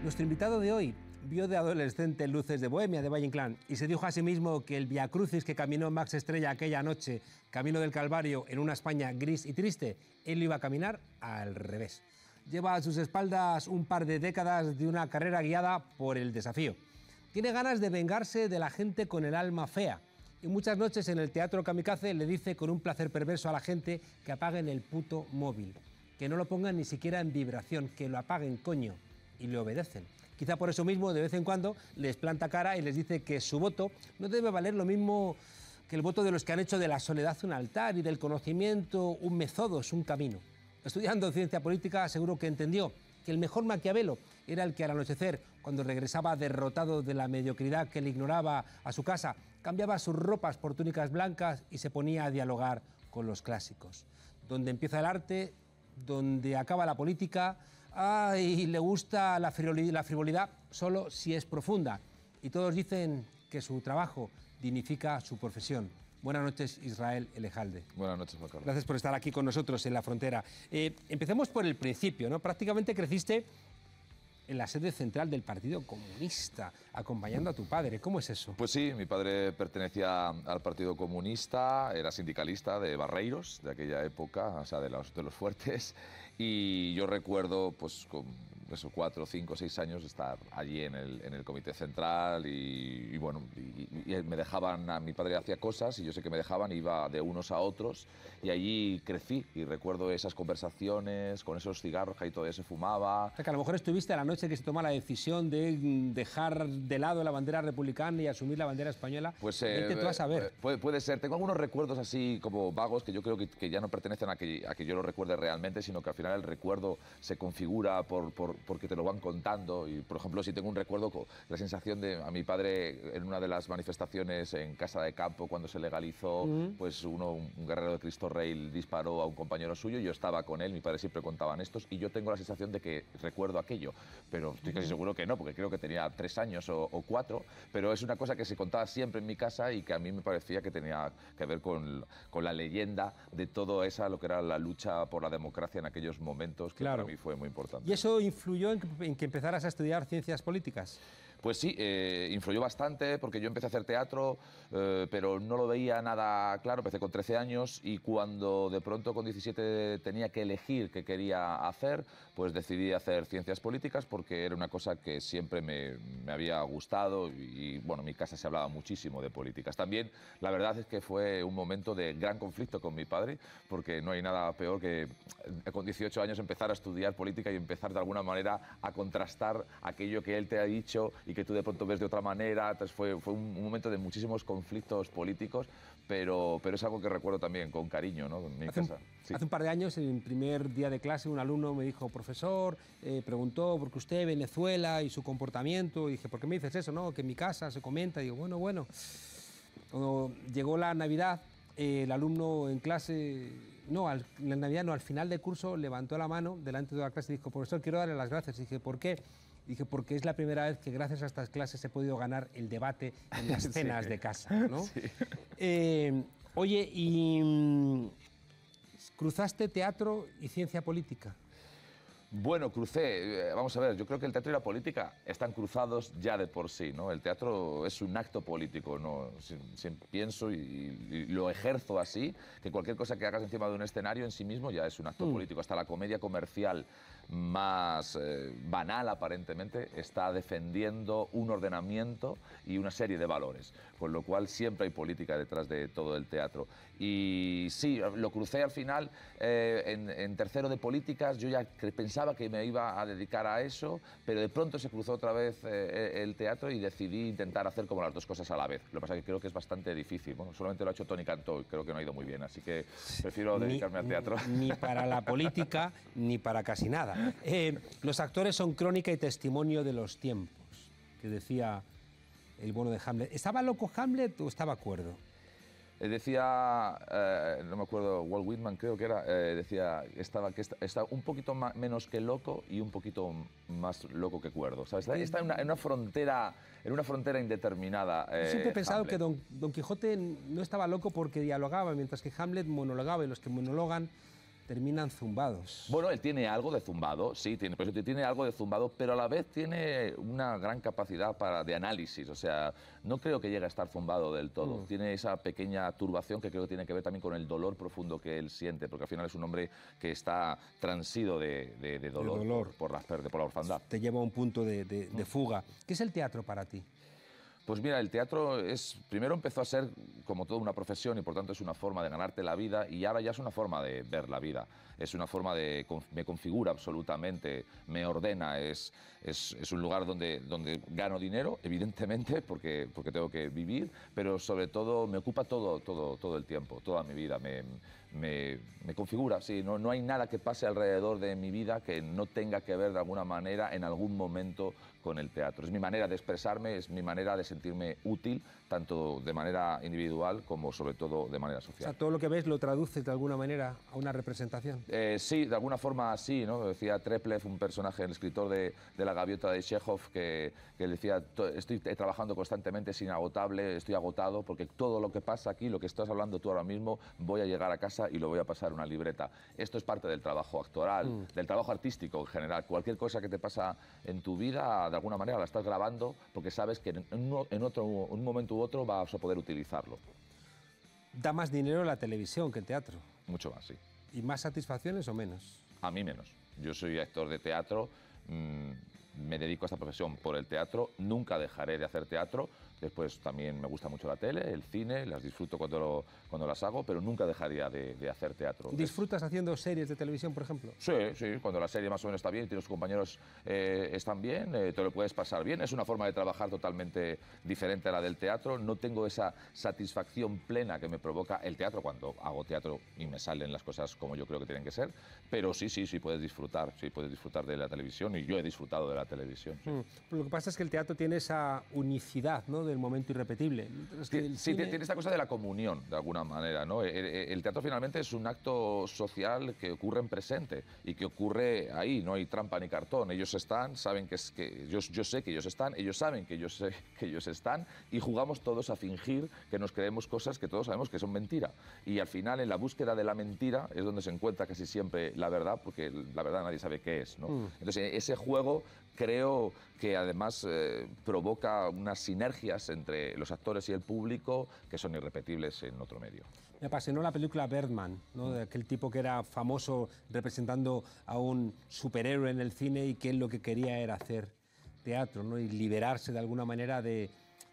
Nuestro invitado de hoy vio de adolescente Luces de Bohemia de Valle Inclán y se dijo a sí mismo que el Vía Crucis que caminó Max Estrella aquella noche, camino del Calvario, en una España gris y triste, él lo iba a caminar al revés. Lleva a sus espaldas un par de décadas de una carrera guiada por el desafío. Tiene ganas de vengarse de la gente con el alma fea y muchas noches en el Teatro Kamikaze le dice con un placer perverso a la gente que apaguen el puto móvil, que no lo pongan ni siquiera en vibración, que lo apaguen, coño, y le obedecen. Quizá por eso mismo, de vez en cuando, les planta cara y les dice que su voto no debe valer lo mismo que el voto de los que han hecho de la soledad un altar y del conocimiento un métodos, un camino. Estudiando ciencia política, seguro que entendió que el mejor Maquiavelo era el que al anochecer, cuando regresaba derrotado de la mediocridad que le ignoraba a su casa, cambiaba sus ropas por túnicas blancas y se ponía a dialogar con los clásicos. Donde empieza el arte, donde acaba la política, y le gusta la frivolidad solo si es profunda. Y todos dicen que su trabajo dignifica su profesión. Buenas noches, Israel Elejalde. Buenas noches, Juan Carlos. Gracias por estar aquí con nosotros en La Frontera. Empecemos por el principio, ¿no? Prácticamente creciste en la sede central del Partido Comunista, acompañando a tu padre. ¿Cómo es eso? Pues sí, mi padre pertenecía al Partido Comunista, era sindicalista de Barreiros, de aquella época, o sea, de los fuertes, y yo recuerdo, pues, con esos 4, 5, 6 años, estar allí en el Comité Central y bueno, y me dejaban, a mi padre hacía cosas y yo sé que me dejaban, iba de unos a otros y allí crecí y recuerdo esas conversaciones con esos cigarros que ahí todavía se fumaba. O sea, que a lo mejor estuviste a la noche que se toma la decisión de dejar de lado la bandera republicana y asumir la bandera española. Pues vete tú a saber. Puede ser. Tengo algunos recuerdos así como vagos que yo creo que ya no pertenecen a que yo lo recuerde realmente, sino que al final el recuerdo se configura porque te lo van contando. Y, por ejemplo, si tengo un recuerdo, la sensación de a mi padre en una de las manifestaciones en Casa de Campo, cuando se legalizó, pues un guerrero de Cristo Rey disparó a un compañero suyo, yo estaba con él, mi padre siempre contaban estos, y yo tengo la sensación de que recuerdo aquello, pero estoy casi seguro que no, porque creo que tenía 3 años o 4, pero es una cosa que se contaba siempre en mi casa y que a mí me parecía que tenía que ver con la leyenda de todo esa, lo que era la lucha por la democracia en aquellos momentos, que claro, para mí fue muy importante. ¿Y eso influyó en que empezaras a estudiar ciencias políticas? Pues sí, influyó bastante porque yo empecé a hacer teatro, pero no lo veía nada claro. Empecé con 13 años y cuando de pronto con 17 tenía que elegir qué quería hacer, pues decidí hacer ciencias políticas porque era una cosa que siempre me había gustado y bueno, en mi casa se hablaba muchísimo de políticas. También la verdad es que fue un momento de gran conflicto con mi padre porque no hay nada peor que con 18 años empezar a estudiar política y empezar de alguna manera a contrastar aquello que él te ha dicho y que tú de pronto ves de otra manera. Entonces fue un momento de muchísimos conflictos políticos, pero es algo que recuerdo también con cariño, ¿no? En mi casa. Sí. Hace un par de años, en el primer día de clase, un alumno me dijo, profesor, preguntó por qué usted, Venezuela y su comportamiento, y dije, ¿por qué me dices eso? No, que en mi casa se comenta. Y digo, bueno. Cuando llegó la Navidad, el alumno en clase, la Navidad no, al final del curso levantó la mano delante de la clase y dijo, profesor, quiero darle las gracias. Y dije, ¿por qué? Dije, porque es la primera vez que gracias a estas clases he podido ganar el debate en las cenas de casa, ¿no? Sí. Oye, ¿y cruzaste teatro y ciencia política? Bueno, crucé, vamos a ver, yo creo que el teatro y la política están cruzados ya de por sí, ¿no? El teatro es un acto político, ¿no? Pienso y lo ejerzo así, que cualquier cosa que hagas encima de un escenario en sí mismo ya es un acto político. Hasta la comedia comercial más banal, aparentemente, está defendiendo un ordenamiento y una serie de valores, con lo cual siempre hay política detrás de todo el teatro. Y sí, lo crucé al final en tercero de políticas, yo ya pensaba que me iba a dedicar a eso, pero de pronto se cruzó otra vez el teatro y decidí intentar hacer como las dos cosas a la vez. Lo que pasa es que creo que es bastante difícil. Bueno, solamente lo ha hecho Tony Cantó y creo que no ha ido muy bien, así que prefiero dedicarme al teatro. Ni para la política, ni para casi nada. Los actores son crónica y testimonio de los tiempos, que decía el bueno de Hamlet. ¿Estaba loco Hamlet o estaba cuerdo? Decía, no me acuerdo, Walt Whitman creo que era, decía que estaba un poquito menos que loco y un poquito más loco que cuerdo. ¿Sabes? Está en una frontera indeterminada. Siempre he pensado Hamlet. que Don Quijote no estaba loco porque dialogaba, mientras que Hamlet monologaba, y los que monologan terminan zumbados. Bueno, él tiene algo de zumbado, sí, tiene algo de zumbado, pero a la vez tiene una gran capacidad de análisis. O sea, no creo que llegue a estar zumbado del todo. Tiene esa pequeña turbación que creo que tiene que ver también con el dolor profundo que él siente, porque al final es un hombre que está transido de dolor, por la orfandad. Te lleva a un punto de fuga. ¿Qué es el teatro para ti? Pues mira, el teatro primero empezó a ser como toda una profesión y por tanto es una forma de ganarte la vida y ahora ya es una forma de ver la vida. Es una forma me configura absolutamente, me ordena, es un lugar donde gano dinero, evidentemente, porque tengo que vivir, pero sobre todo me ocupa todo el tiempo, toda mi vida. Me configura, sí, no hay nada que pase alrededor de mi vida que no tenga que ver de alguna manera en algún momento con el teatro. Es mi manera de expresarme, es mi manera de sentirme útil, tanto de manera individual como sobre todo de manera social. O sea, todo lo que ves lo traduces de alguna manera a una representación. Sí, de alguna forma sí, ¿no? Decía Treplev, un personaje, el escritor de La gaviota de Chekhov, que decía, estoy trabajando constantemente, es inagotable, estoy agotado, porque todo lo que pasa aquí, lo que estás hablando tú ahora mismo, voy a llegar a casa y lo voy a pasar en una libreta. Esto es parte del trabajo actoral, del trabajo artístico en general. Cualquier cosa que te pasa en tu vida, de alguna manera la estás grabando porque sabes que en un momento u otro vas a poder utilizarlo. ¿Da más dinero la televisión que el teatro? Mucho más, sí. ¿Y más satisfacciones o menos? A mí menos. Yo soy actor de teatro, me dedico a esta profesión por el teatro, nunca dejaré de hacer teatro. Después también me gusta mucho la tele, el cine, las disfruto cuando las hago, pero nunca dejaría de hacer teatro. ¿Disfrutas haciendo series de televisión, por ejemplo? Sí, sí, cuando la serie más o menos está bien y los compañeros están bien, te lo puedes pasar bien. Es una forma de trabajar totalmente diferente a la del teatro. No tengo esa satisfacción plena que me provoca el teatro cuando hago teatro y me salen las cosas como yo creo que tienen que ser, pero sí puedes disfrutar de la televisión y yo he disfrutado de la televisión. Sí. Lo que pasa es que el teatro tiene esa unicidad, ¿no?, del momento irrepetible. Sí, tiene esta cosa de la comunión, de alguna manera, ¿no? El teatro finalmente es un acto social que ocurre en presente y que ocurre ahí, no hay trampa ni cartón. Ellos están, saben yo sé que ellos están, ellos saben que yo sé que ellos están y jugamos todos a fingir que nos creemos cosas que todos sabemos que son mentira. Y al final, en la búsqueda de la mentira es donde se encuentra casi siempre la verdad, porque la verdad nadie sabe qué es, ¿no? Entonces, ese juego creo que además provoca unas sinergias entre los actores y el público que son irrepetibles en otro medio. Me apasionó la película Birdman, ¿no?, de aquel tipo que era famoso representando a un superhéroe en el cine y que él lo que quería era hacer teatro, ¿no?, y liberarse de alguna manera de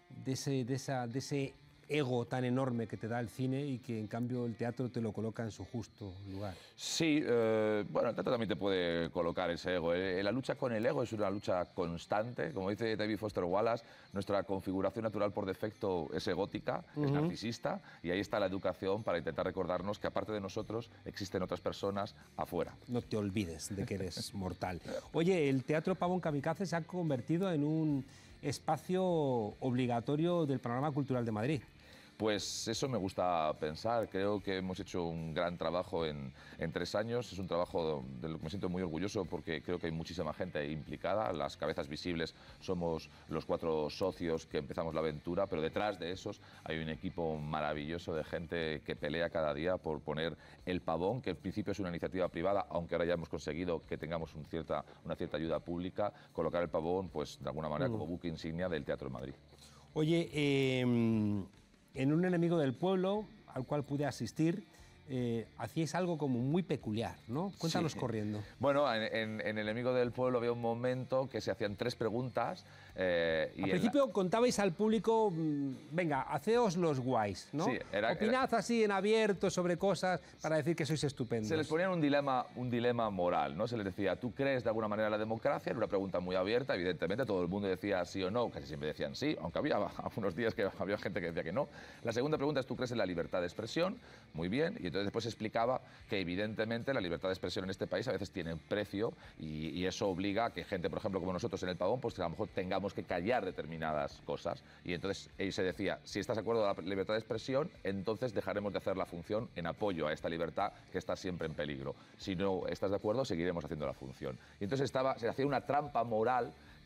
ese ego tan enorme que te da el cine y que en cambio el teatro te lo coloca en su justo lugar. Sí, bueno, el teatro también te puede colocar ese ego. La lucha con el ego es una lucha constante. Como dice David Foster Wallace, nuestra configuración natural por defecto es egótica, es narcisista, y ahí está la educación para intentar recordarnos que aparte de nosotros existen otras personas afuera. No te olvides de que eres mortal. Oye, el Teatro Pavón Kamikaze se ha convertido en un espacio obligatorio del panorama cultural de Madrid. Pues eso me gusta pensar. Creo que hemos hecho un gran trabajo en 3 años. Es un trabajo de lo que me siento muy orgulloso porque creo que hay muchísima gente implicada. Las cabezas visibles somos los 4 socios que empezamos la aventura, pero detrás de esos hay un equipo maravilloso de gente que pelea cada día por poner el Pavón, que en principio es una iniciativa privada, aunque ahora ya hemos conseguido que tengamos una cierta ayuda pública, colocar el Pavón, pues de alguna manera como buque insignia del Teatro de Madrid. Oye, en Un enemigo del pueblo, al cual pude asistir, hacíais algo como muy peculiar, ¿no? Cuéntanos Sí. corriendo. Bueno, en Enemigo del Pueblo había un momento que se hacían 3 preguntas. Y al principio contabais al público, venga, haceos los guays, ¿no? Sí, opinad así en abierto sobre cosas para decir que sois estupendos. Se les ponía un dilema moral, ¿no? Se les decía, ¿tú crees de alguna manera en la democracia? Era una pregunta muy abierta, evidentemente, todo el mundo decía sí o no, casi siempre decían sí, aunque había algunos días que había gente que decía que no. La segunda pregunta es, ¿tú crees en la libertad de expresión? Muy bien, y entonces después explicaba que evidentemente la libertad de expresión en este país a veces tiene un precio y eso obliga a que gente, por ejemplo, como nosotros en el Pavón, pues que a lo mejor tengamos que callar determinadas cosas. Y entonces se decía, si estás de acuerdo con la libertad de expresión, entonces dejaremos de hacer la función en apoyo a esta libertad que está siempre en peligro. Si no estás de acuerdo, seguiremos haciendo la función. Y entonces se hacía una trampa moral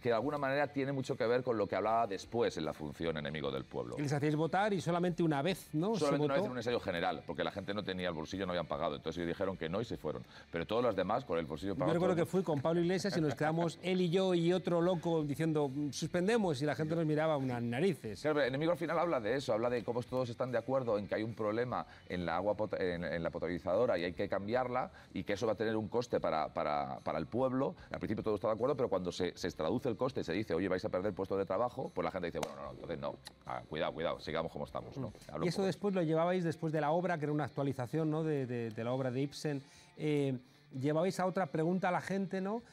que de alguna manera tiene mucho que ver con lo que hablaba después en la función Enemigo del Pueblo. Y les hacíais votar y solamente una vez, ¿no? Solamente una vez en un ensayo general, porque la gente no tenía el bolsillo, no habían pagado. Entonces ellos dijeron que no y se fueron. Pero todos los demás, con el bolsillo pagado. Yo recuerdo que fui con Pablo Iglesias y nos quedamos él y yo y otro loco diciendo suspendemos y la gente nos miraba unas narices. Claro, pero Enemigo al final habla de eso, habla de cómo todos están de acuerdo en que hay un problema en la agua en la potabilizadora y hay que cambiarla y que eso va a tener un coste para el pueblo. Al principio todo está de acuerdo, pero cuando se traduce el coste y se dice, oye, vais a perder puestos de trabajo, pues la gente dice, bueno, no, entonces no, cuidado, sigamos como estamos, ¿no? Y eso después lo llevabais después de la obra, que era una actualización, ¿no?, de la obra de Ibsen. Llevabais a otra pregunta a la gente, ¿no?,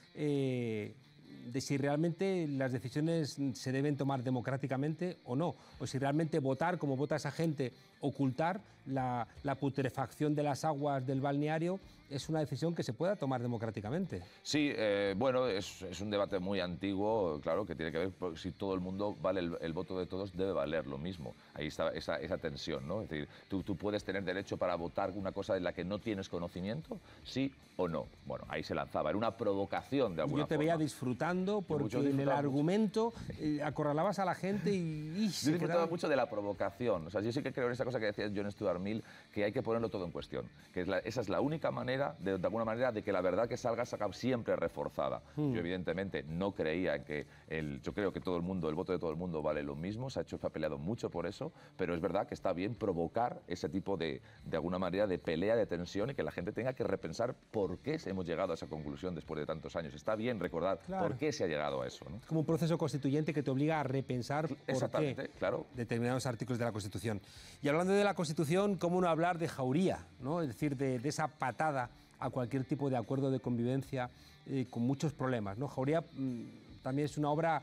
de si realmente las decisiones se deben tomar democráticamente o no, o si realmente votar, como vota esa gente, ocultar la putrefacción de las aguas del balneario, es una decisión que se pueda tomar democráticamente. Sí, bueno, es un debate muy antiguo, claro, que tiene que ver si todo el mundo vale el voto de todos, debe valer lo mismo. Ahí está esa tensión, ¿no? Es decir, tú puedes tener derecho para votar una cosa de la que no tienes conocimiento, sí o no. Bueno, ahí se lanzaba, era una provocación de alguna forma. Yo te veía disfrutando porque en el argumento acorralabas a la gente y yo disfrutaba mucho de la provocación. O sea, yo sí que creo en esa cosa que decía John Stuart Mill, que hay que ponerlo todo en cuestión. Que esa es la única manera, de alguna manera, de que la verdad que salga siempre reforzada. Yo, evidentemente, no creía en que yo creo que el voto de todo el mundo vale lo mismo. Se ha peleado mucho por eso, pero es verdad que está bien provocar ese tipo de alguna manera, de pelea, de tensión y que la gente tenga que repensar por qué hemos llegado a esa conclusión después de tantos años. Está bien recordar por qué se ha llegado a eso, ¿no? Es como un proceso constituyente que te obliga a repensar por qué determinados artículos de la Constitución. Y hablando de la Constitución, ¿cómo no hablar de Jauría, ¿no? Es decir, de esa patada a cualquier tipo de acuerdo de convivencia con muchos problemas, ¿no? Jauría también es una obra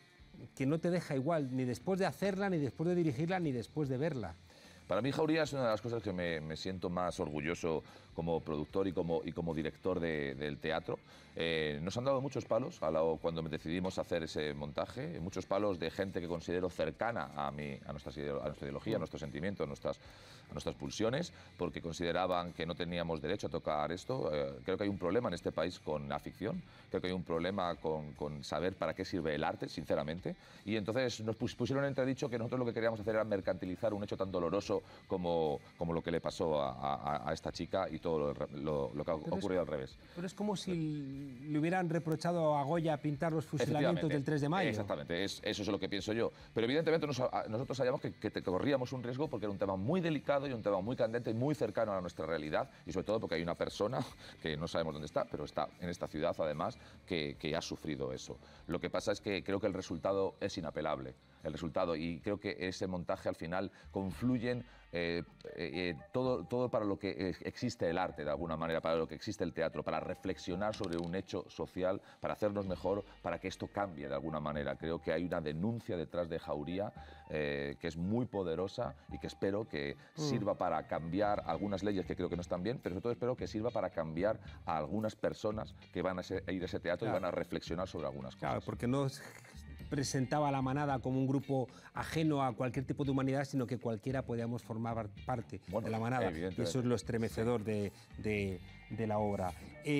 que no te deja igual, ni después de hacerla, ni después de dirigirla, ni después de verla. Para mí Jauría es una de las cosas que me siento más orgulloso como productor y como director del teatro. Nos han dado muchos palos cuando decidimos hacer ese montaje, muchos palos de gente que considero cercana a nuestra ideología, a nuestros sentimientos, a nuestras pulsiones, porque consideraban que no teníamos derecho a tocar esto. Creo que hay un problema en este país con la ficción, creo que hay un problema con saber para qué sirve el arte, sinceramente, y entonces nos pusieron en entredicho que nosotros lo que queríamos hacer era mercantilizar un hecho tan doloroso como lo que le pasó a esta chica y todo lo que ha ocurrido al revés. Pero es como si le hubieran reprochado a Goya pintar los fusilamientos del 3 de mayo. Exactamente, eso es lo que pienso yo. Pero evidentemente nosotros sabíamos que corríamos un riesgo porque era un tema muy delicado y un tema muy candente y muy cercano a nuestra realidad, y sobre todo porque hay una persona que no sabemos dónde está, pero está en esta ciudad además, que ha sufrido eso. Lo que pasa es que creo que el resultado es inapelable. Y creo que ese montaje al final confluyen todo para lo que existe el arte de alguna manera, para lo que existe el teatro, para reflexionar sobre un hecho social, para hacernos mejor, para que esto cambie de alguna manera. Creo que hay una denuncia detrás de Jauría que es muy poderosa y que espero que sirva para cambiar algunas leyes que creo que no están bien, pero sobre todo espero que sirva para cambiar a algunas personas que van a ir a ese teatro y van a reflexionar sobre algunas cosas. Claro, porque no presentaba a la manada como un grupo ajeno a cualquier tipo de humanidad, sino que cualquiera podíamos formar parte de la manada. Y eso es lo estremecedor de la obra.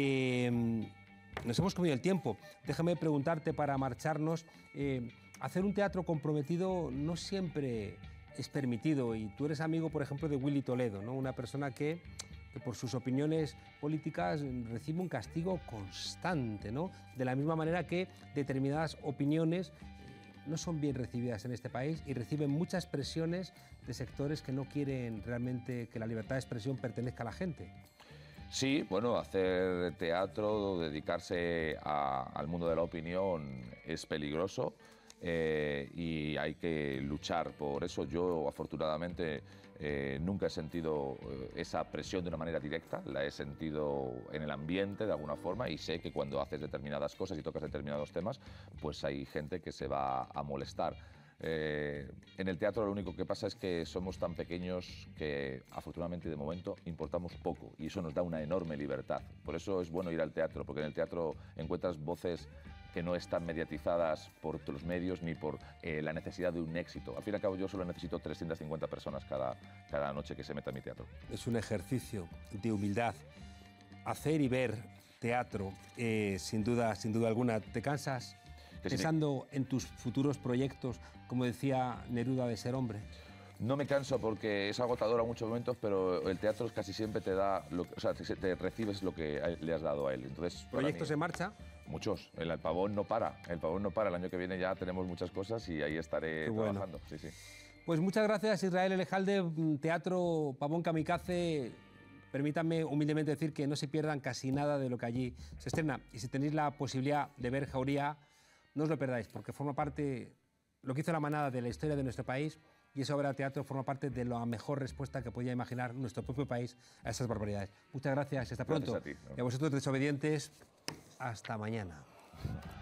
Nos hemos comido el tiempo. Déjame preguntarte para marcharnos. Hacer un teatro comprometido no siempre es permitido, y tú eres amigo, por ejemplo, de Willy Toledo, ¿no? Una persona que por sus opiniones políticas recibe un castigo constante, ¿no? De la misma manera que determinadas opiniones no son bien recibidas en este país y reciben muchas presiones de sectores que no quieren realmente que la libertad de expresión pertenezca a la gente. Sí, bueno, hacer teatro, dedicarse al mundo de la opinión es peligroso y hay que luchar por eso. Yo, afortunadamente, nunca he sentido esa presión de una manera directa, la he sentido en el ambiente de alguna forma, y sé que cuando haces determinadas cosas y tocas determinados temas, pues hay gente que se va a molestar. En el teatro lo único que pasa es que somos tan pequeños que afortunadamente de momento importamos poco, y eso nos da una enorme libertad. Por eso es bueno ir al teatro, porque en el teatro encuentras voces que no están mediatizadas por los medios ni por la necesidad de un éxito. Al fin y al cabo yo solo necesito 350 personas cada noche que se meta en mi teatro. Es un ejercicio de humildad. Hacer y ver teatro, sin duda alguna. ¿Te cansas? pensando en tus futuros proyectos, como decía Neruda, de ser hombre? No me canso porque es agotador a muchos momentos, pero el teatro casi siempre te da, o sea, te recibes lo que le has dado a él. Entonces, ¿Proyectos en marcha? Muchos. El Pavón no para. El Pavón no para. El año que viene ya tenemos muchas cosas y ahí estaré trabajando. Sí, sí. Pues muchas gracias, Israel Elejalde, Teatro Pavón Kamikaze. Permítanme humildemente decir que no se pierdan casi nada de lo que allí se estrena. Y si tenéis la posibilidad de ver Jauría, no os lo perdáis, porque forma parte, lo que hizo la manada, de la historia de nuestro país, y esa obra de teatro forma parte de la mejor respuesta que podía imaginar nuestro propio país a esas barbaridades. Muchas gracias y hasta pronto. Gracias a ti. Y a vosotros, desobedientes, hasta mañana.